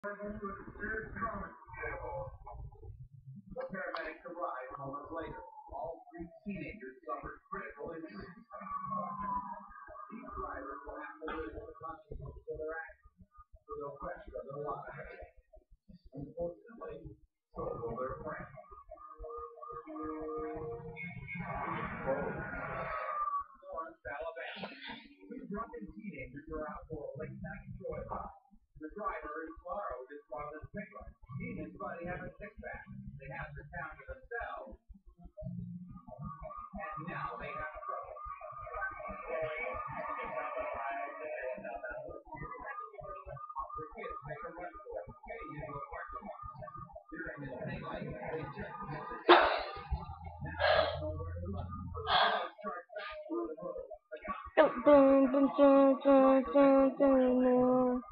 The paramedics arrived moments later. All three teenagers suffered critical injuries. These drivers will have to live with the consequences of their actions for the rest of their lives. Unfortunately, so will their friends. Florence, Alabama. Two drunken teenagers are out for a late night joyride. The driver has borrowed his father's pickup. He and his buddy have a six-pack. They have the town to themselves. And now they have trouble. The kids make a run for it, getting into a parking lot. During this daylight, they just miss the stop. Now there's nowhere to run. Let's charge back for the road. The cops.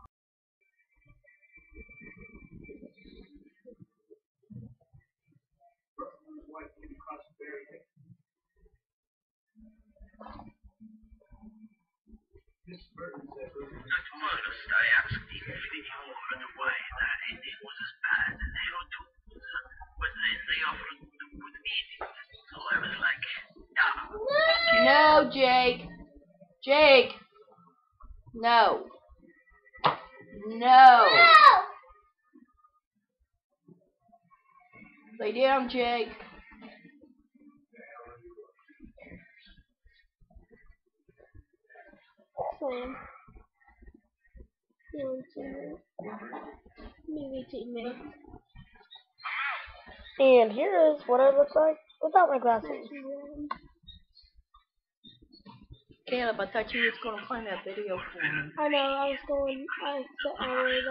At first, I asked him if he knew right away that it was as bad as they were told, but then they offered to put me in it, so I was like, yeah. No, Jake. Jake. No. No. Lay down, Jake. Maybe teammate. And here is what I look like without my glasses. Caleb, I thought you was going to find that video for me. I know, I set hours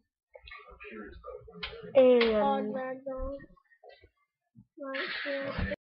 after this. And